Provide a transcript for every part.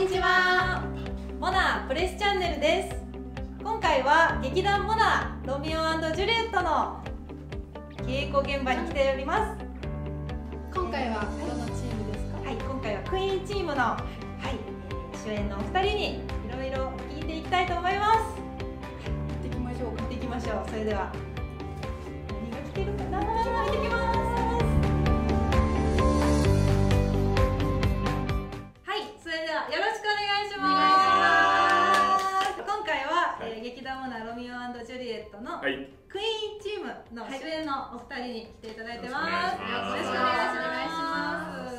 にちは。モナプレスチャンネルです。今回は劇団モナロミオ&ジュリエットの稽古現場に来ております。 今回はどのチームですか？ はい、今回はクイーンチームの、主演のお二人にいろいろ聞いていきたいと思います。 行ってきましょうか。 行ってきましょう。それでは何が来てるかな？行ってきます。はい、それではよろしくお願いします。今回は、劇団モナロミオ&ジュリエットのクイーンチームの主演のお二人に来ていただいてます。よろしくお願いします。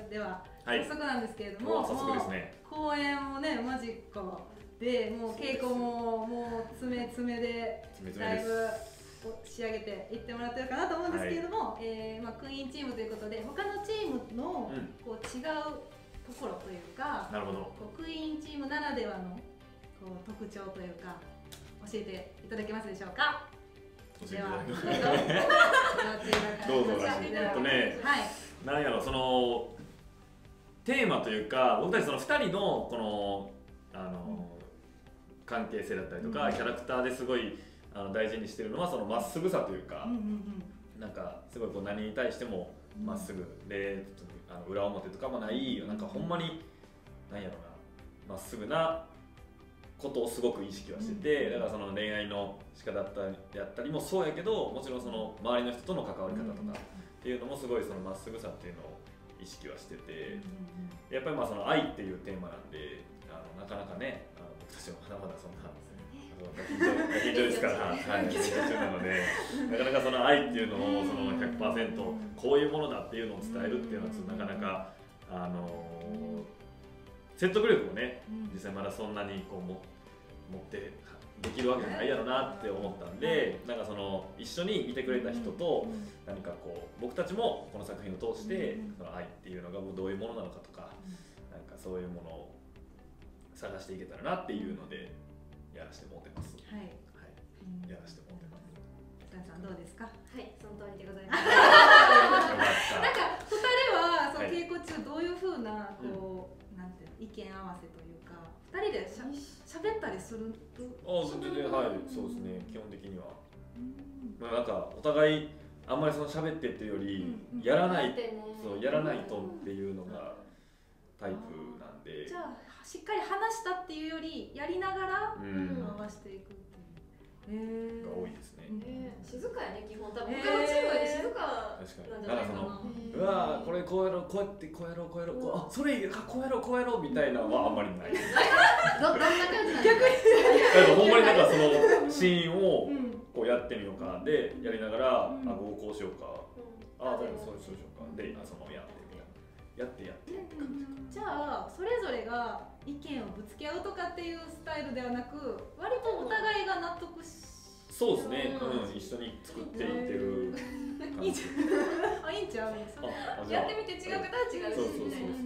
では、早速なんですけれども、 早速ですね。 公演もね間近で、もう稽古ももう詰め詰めでだいぶ仕上げていってもらってるかなと思うんですけれども、クイーンチームということで他のチームのこう違うところというか、 なるほど。 クイーンチームならではのこう特徴というか教えていただけますでしょうか。ではどうぞ。 どうぞ。なんやろ、そのテーマというか、僕たちその2人のこの関係性だったりとか、キャラクターですごい大事にしてるのはそのまっすぐさというか、なんかすごいこう何に対してもまっすぐで、裏表とかもない、なんかほんまになんやろな、まっすぐなことをすごく意識はしてて、だからその恋愛の仕方だったりもそうやけど、もちろんその周りの人との関わり方とかっていうのもすごいそのまっすぐさっていうのを意識はしてて、やっぱりその愛っていうテーマなんで、なかなかね、僕たちもまだまだそんな緊張ですから、練習中なので、なかなかその愛っていうのをその 100% こういうものだっていうのを伝えるっていうのはなかなか説得力もね、実際まだそんなにこう持ってできるわけじゃないやろなって思ったんで、なんかその一緒に見てくれた人と何かこう僕たちもこの作品を通してその愛っていうのがどういうものなのかとか、なんかそういうものを探していけたらなっていうのでやらせてもらってます。はい、やらせてもらってます。 北谷さんどうですか？ はい、その通りでございます。 なんか2人はその稽古中どういう風なこうなんていうの意見合わせというか、2人でしゃべったりすると？ 全然そうですね、基本的には。なんかお互いあんまりその喋ってっていうよりやらないとっていうのがタイプなんで。 じゃあしっかり話したっていうよりやりながら合わせていくっていう。 が多いですね。 静かやね、基本。多分他のチームより静かなんじゃないかな。 うわー、これこうやろう、こうやってこうやろう、こうやろう、あ、それいい、こうやろう、こうやろうみたいなのはあんまりない。 どんな感じなの？逆に。ほんまになんかそのシーンをこうやってみようかでやりながら、こうしようか、そうしようかで、そのやってって感じ。 じゃあそれぞれが意見をぶつけ合うとかっていうスタイルではなく、割とお互いが納得し。 そうですね、一緒に作っていってる感じ。 いいんちゃう？ やってみて違う方は違うしみたいな。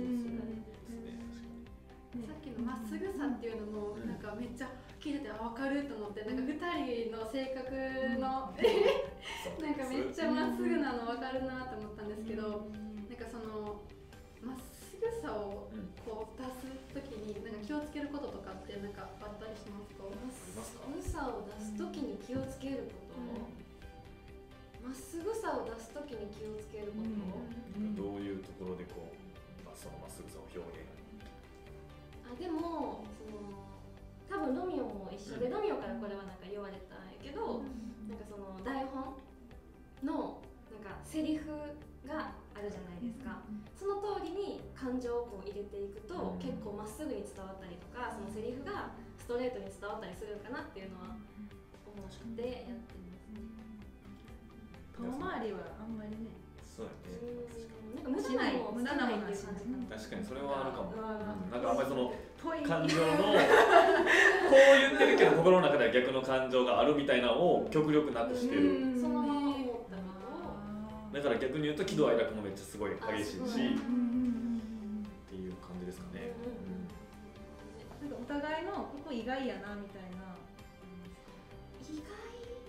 さっきのまっすぐさっていうのもなんかめっちゃ聞いてて分かると思って、なんか2人の性格のなんかめっちゃまっすぐなの分かるなと思ったんですけど、なんかそのまっすぐさをこう出すときになんか気をつけることとかってなんかあったりしますか？ まっすぐさを出すときに気をつけること、まっすぐさを出すときに気をつけること、 どういうところでこうそのまっすぐさを表現。 でも多分ロミオも一緒で、ロミオからこれはなんか言われたんやけど、なんかその台本のなんかセリフがあるじゃないですか。その通りに感情をこう入れていくと、結構まっすぐに伝わったりとか、そのセリフがストレートに伝わったりするかなっていうのは思ってやってますね。 遠回りはあんまりね。 そうやね。 なんか無駄なものっていう感じ。 確かにそれはあるかも。なんかあんまりその感情のこう言ってるけど心の中では逆の感情があるみたいなのを極力なくしてる。 そのまま思ったことを。 だから逆に言うと喜怒哀楽もめっちゃすごい激しいしっていう感じですかね。 なんかお互いのここ意外やなみたいな。 意外。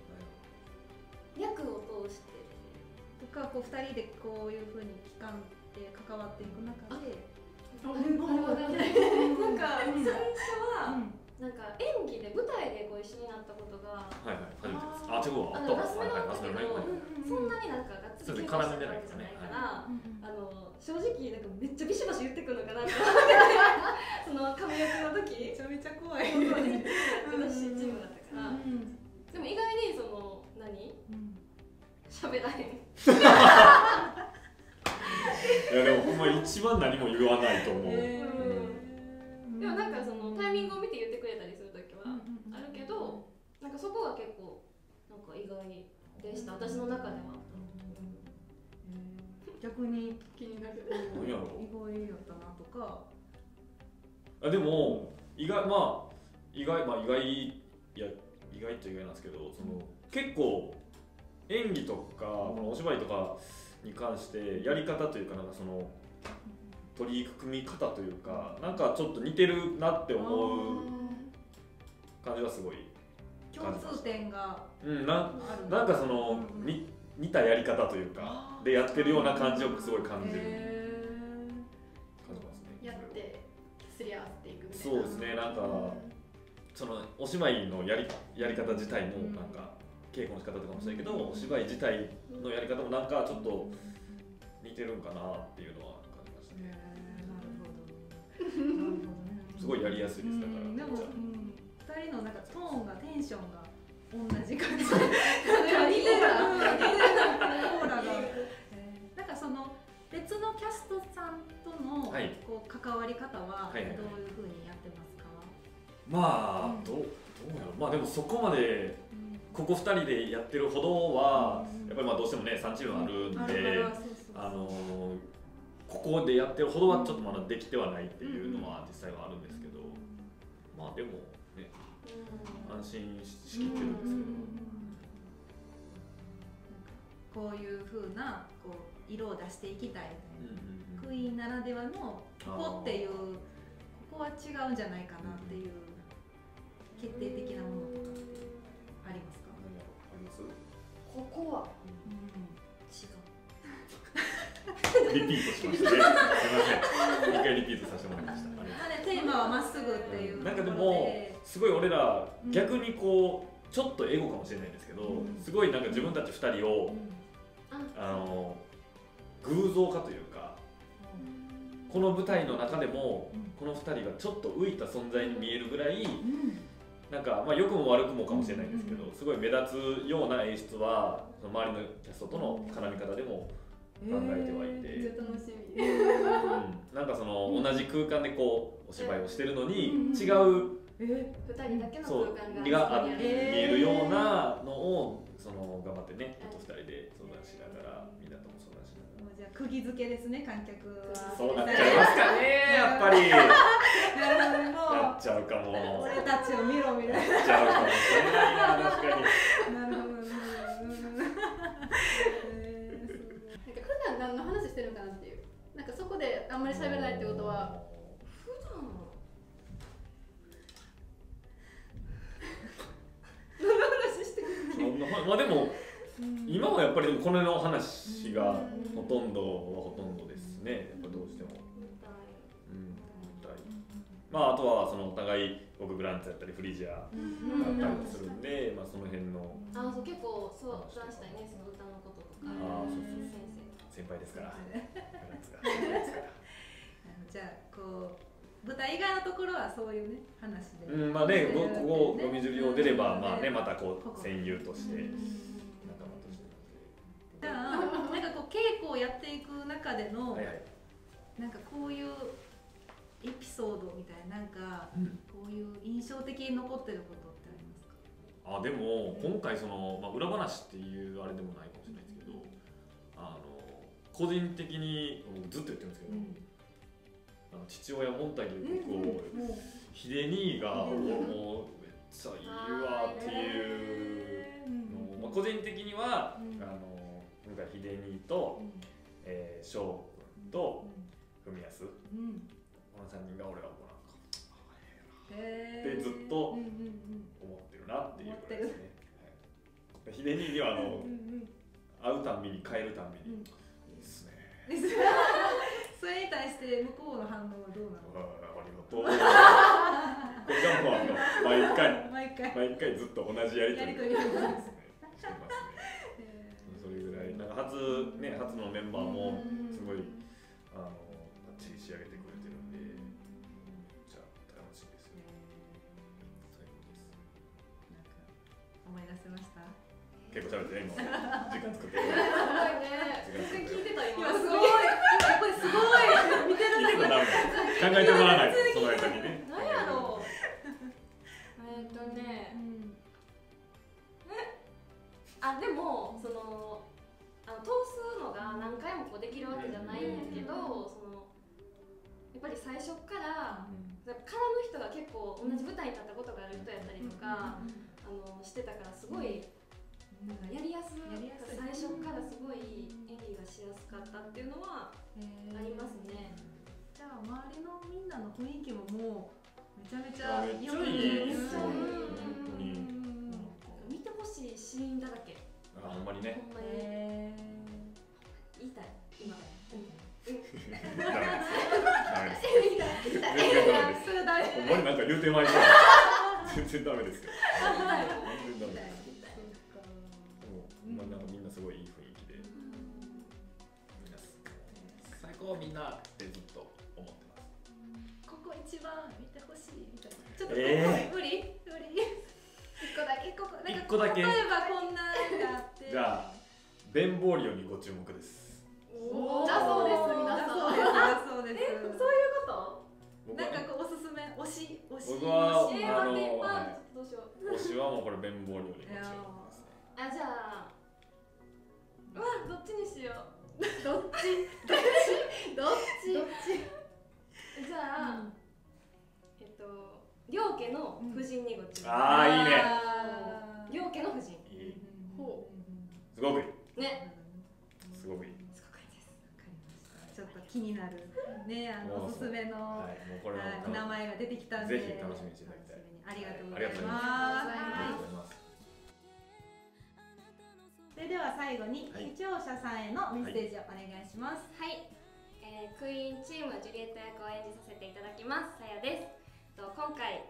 役を通して。 とかこう2人でこういうふうに期間で関わっていく中でなんか最初はなんか演技で舞台でこう一緒になったことが初めてです。あ、違うわ。 ラスメなんだけど、そんなになんかがっつり稽古してるわけじゃないから、正直なんかめっちゃビシバシ言ってくるのかなって思ってその髪役の時めちゃめちゃ怖い私チームだったから、でも意外にその喋らへん。 いやでもほんま一番何も言わないと思う。 でもなんかそのタイミングを見て言ってくれたりする時はあるけど、なんかそこが結構なんか意外でした、私の中では。 逆に気になる。 何やろう。 意外やったなとか。 あ、でも意外意外っちゃ意外なんですけど、その結構演技とかこのお芝居とかに関してやり方というか、なんかその取り組み方というか、なんかちょっと似てるなって思う感じはすごい共通点がなんかその似たやり方というかでやってるような感じをすごい感じますね。 やってすり合わせていくみたいな。 そうですね。なんかそのお芝居のやり方自体もなんか稽古の仕方とかもそうだけど、お芝居自体のやり方もなんかちょっと似てるんかなっていうのは感じましたね。 なるほどね。 すごいやりやすいです。だからでも2人のなんかトーンがテンションが同じ感じ。それは似てる。オーラが。なんかその別のキャストさんとのこう関わり方はどういう風にやってますか？ まあどうやろう。まあでもそこまでここ2人でやってるほどはやっぱりまあどうしてもね3チームあるんで、ここでやってるほどはちょっとまだできてはないっていうのは実際はあるんですけど、まあでもね安心しきってるんですけど、こういう風なこう色を出していきたいみたいな、クイーンならではのここっていうここは違うんじゃないかなっていう決定的なものとかってありますか？ ここはリピートしましたね。すみません。一回リピートさせてもらいました。 テーマはまっすぐっていう。 なんかでもすごい俺ら逆にこうちょっとエゴかもしれないんですけど、すごいなんか自分たち2人を偶像化というか、この舞台の中でもこの2人がちょっと浮いた存在に見えるぐらい。なんかまあ良くも悪くもかもしれないんですけど、すごい目立つような演出はその周りのキャストとの絡み方でも考えてはいて、 楽しみ。 なんかその同じ空間でこうお芝居をしてるのに違う 2人だけの空間が見えるようなのをその頑張ってね、2人で相談しながら、みんなとも相談しながら。 じゃあ釘付けですね、観客は。 そうなっちゃいますかね、やっぱり。やっちゃうかも。 俺たちを見ろみたいな。 やっちゃうかもしれないな、確かに。 なるほどね。 普段何の話してるかなっていう。なんかそこであんまり喋らないってことは。 普段何の話してるの？ まあでも今はやっぱりこの話がほとんどですね。やっぱどうしても。まああとはそのお互い僕グランツやったりフリジアだったりもするんで、まあその辺のそう結構相談したいね、その歌のこととか。 先輩ですから。 じゃあこう舞台以外のところはそういうね話で。 まあね、ここゴミジュリを出ればまあね、またこう戦友として仲間として。 じゃあなんかこう稽古をやっていく中でのなんかこういうエピソードみたいな、なんかこういう印象的に残ってることってありますか？ でも今回その、まあ、裏話っていうあれでもないかもしれないですけど、個人的にずっと言ってるんですけど、父親モンタギューを秀兄がもうめっちゃいいわっていうのを、まあ、個人的には今回秀兄と翔くんと文康、この3人が俺はもうなんかってずっと思ってるなっていうぐらいですね。秀兄には会うたんびに帰るたんびにいいっすね。 それに対してって向こうの反応はどうなの？ ありがとう。これがもう毎回ずっと同じやり取りしてますね。それぐらいなんか初のメンバーもすごいバッチリ仕上げてくれてるんで、じゃあ楽しみですね。最高です。 思い出せました？ 結構喋ってね今。時間作って。 すごいね。全然聞いてた今。 すごい。これすごい。見てるだけ。 考えてもらわないとその間にね。 何やろう。でもその通すのが何回もこうできるわけじゃないんやけど、やっぱり最初から絡む人が結構同じ舞台に立ったことがある人やったりとかしてたからすごいなんかやりやすい、最初からすごい演技がしやすかったっていうのはありますね。 じゃあ周りのみんなの雰囲気ももうめちゃめちゃ良くて、 見てほしいシーンだらけ。 ほんまにね。 ほんまに言いたい今。 ダメです。全然ダメです。ほんまになんか言うてまいりそう。全然ダメですよ。全然ダメです。なんかみんなすごいいい雰囲気で、最高みんなってずっと思ってます。 ここ一番見てほしいみたいな。ちょっと無理？一個だけ。例えばこんなのがあって。 じゃあベンボーリオにご注目です。 だそうです皆さん。 そうです。 そういうこと？ なんかこうおすすめ推し。 僕はどうしよう。推しはもうこれベンボーリオにご注目ですね。 じゃあ。うわどっちにしよう。 どっちじゃあ両家の夫人にご注目。 いいね。 両家の夫人。 すごくいい。 ね。 すごくいい。 すごくいいです。 わかりました。ちょっと気になるねおすすめの名前が出てきたんで、 ぜひ楽しみにしていただきたい。 ありがとうございます。それでは最後に視聴者さんへのメッセージをお願いします。 はい、クイーンチームジュリエット役を演じさせていただきますさやです。今回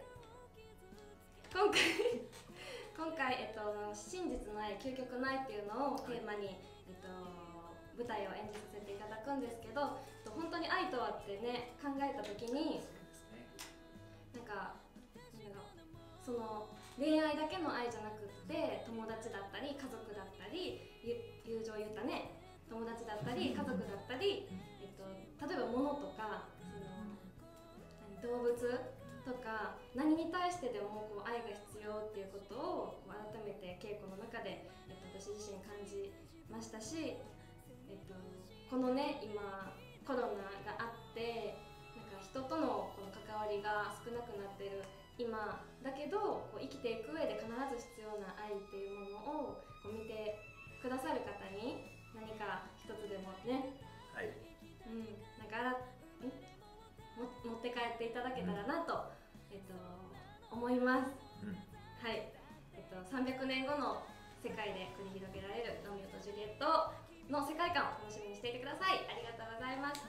真実の愛、究極の愛っていうのをテーマに舞台を演じさせていただくんですけど、本当に愛とはってね考えた時になんかその恋愛だけの愛じゃなくって友達だったり家族だったり友情言ったね友達だったり家族だったり、例えば物とか動物とか何に対してでもこう愛が必要っていうことを改めて稽古の中で、私自身感じましたし、このね今コロナがあってなんか人とのこの関わりが少なくなってる今だけどこう生きていく上で必ず必要な愛っていうものをこう見てくださる方に何か一つでもね、なんか持って帰っていただけたらなと、思います。はい、300年後の世界で繰り広げられるロミオとジュリエットの世界観を楽しみにしていてください。ありがとうございました。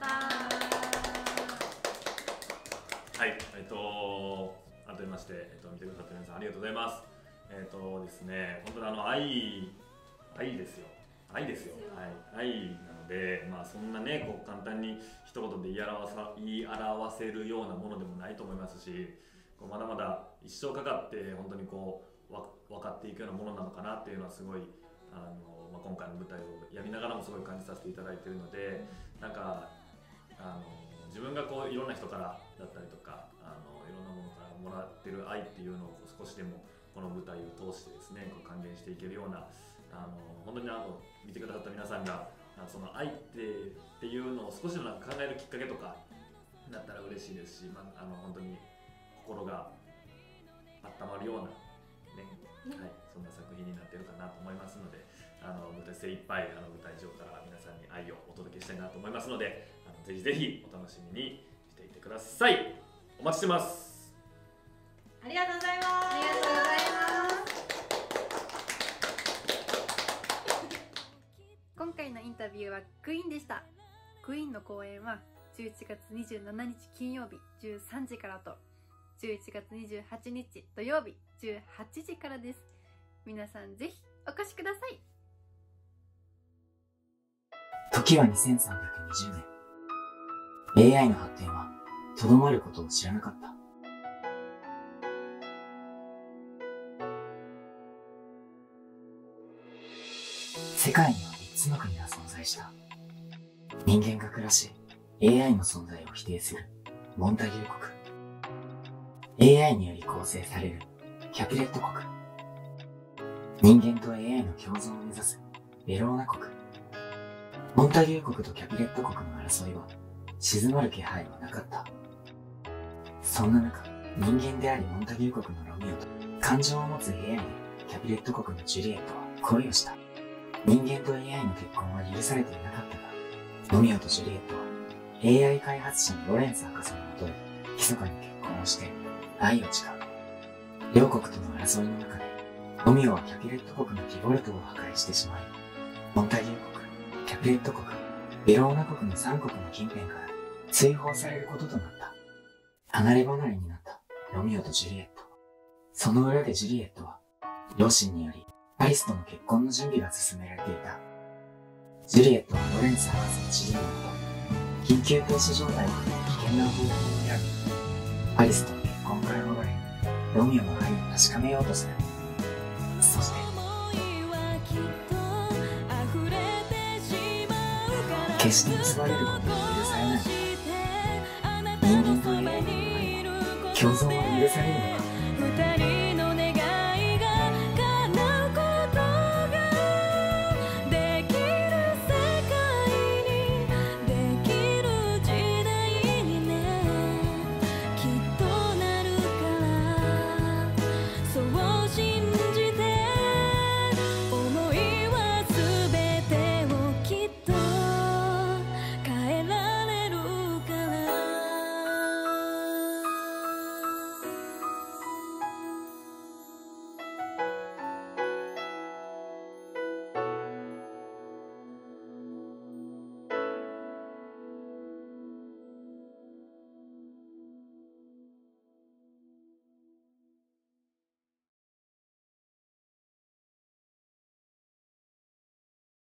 はい、改めまして、見てくださった皆さんありがとうございます。ですね、本当に愛ですよ。愛ですよ。はい、愛なので、そんなね、こう簡単に一言で言い表せるようなものでもないと思いますし、こうまだまだ一生かかって本当にこう分かっていくようなものなのかなっていうのはすごい今回の舞台をやりながらもすごい感じさせていただいているので、なんか自分がこういろんな人からだったりとかいろんなものからもらってる愛っていうのを少しでもこの舞台を通してですねこう還元していけるような本当に見てくださった皆さんがその愛っていうのを少しでも考えるきっかけとかだったら嬉しいですし、本当に心が温まるようなね、そんな作品になっているかなと思いますので、舞台精一杯舞台上から皆さんに愛をお届けしたいなと思いますので、ぜひぜひお楽しみにしていてください。お待ちしてます。 ありがとうございます。 ありがとうございます。 今回のインタビューはクイーンでした。クイーンの公演は 11月27日金曜日13時からと、11月28日土曜日18時からです。皆さんぜひお越しください。 時は2320年。AI の発展はとどまることを知らなかった。世界には3つの国が存在した。人間が暮らし、AI の存在を否定するモンタギュー国。AI により構成されるキャピレット国。人間と AI の共存を目指すベローナ国。モンタギュー国とキャピレット国の争いは静まる気配はなかった。そんな中、人間でありモンタギュー国のロミオと感情を持つ AI でキャピレット国のジュリエットは恋をした。人間と AI の結婚は許されていなかったが、ロミオとジュリエットは AI 開発者のロレンス博士のもとで密かに結婚をして愛を誓う。両国との争いの中で、ロミオはキャピレット国のディボルトを破壊してしまい、モンタギュー国、キャピレット国、ベローナ国の3国の近辺から追放されることとなった。離れ離れになったロミオとジュリエット。その裏でジュリエットは、両親によりアリスとの結婚の準備が進められていた。ジュリエットはロレンス博士の指示のもと、緊急停止状態で危険な方法を選び、アリスとの結婚から逃れ、ロミオの愛を確かめようとする。そして、決して結ばれることは許されない。人間と AI の愛は共存は許されるのか。